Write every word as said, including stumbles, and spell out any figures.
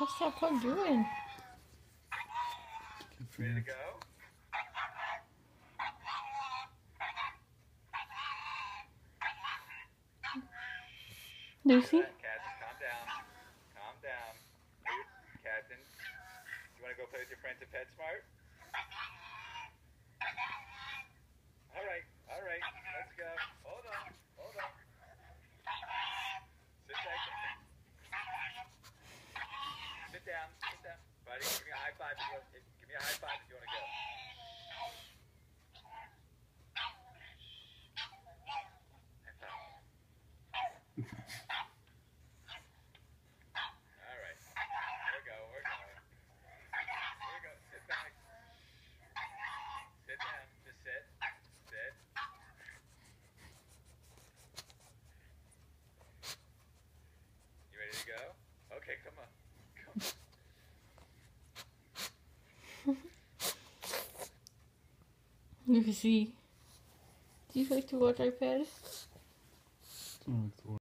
What's that pug doing? Ready to go? Lucy? Captain, calm down. Calm down. Captain, you want to go play with your friends at PetSmart? All right, all right. Let's go. Hold on, hold on. Sit back. Sit down, sit down. Buddy, give me a high five if you want, if, give me a high five if you want to go. All right. We're go, we're going. Here we go. Sit back. Sit down. Just sit. Sit. You ready to go? Okay, come on. Come on. Lucy, do you like to watch iPad?